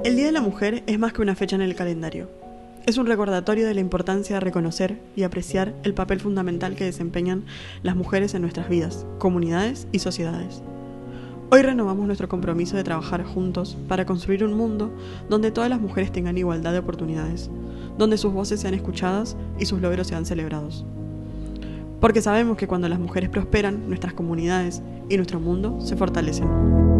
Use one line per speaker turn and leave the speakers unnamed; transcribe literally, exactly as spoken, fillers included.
El Día de la Mujer es más que una fecha en el calendario. Es un recordatorio de la importancia de reconocer y apreciar el papel fundamental que desempeñan las mujeres en nuestras vidas, comunidades y sociedades. Hoy renovamos nuestro compromiso de trabajar juntos para construir un mundo donde todas las mujeres tengan igualdad de oportunidades, donde sus voces sean escuchadas y sus logros sean celebrados. Porque sabemos que cuando las mujeres prosperan, nuestras comunidades y nuestro mundo se fortalecen.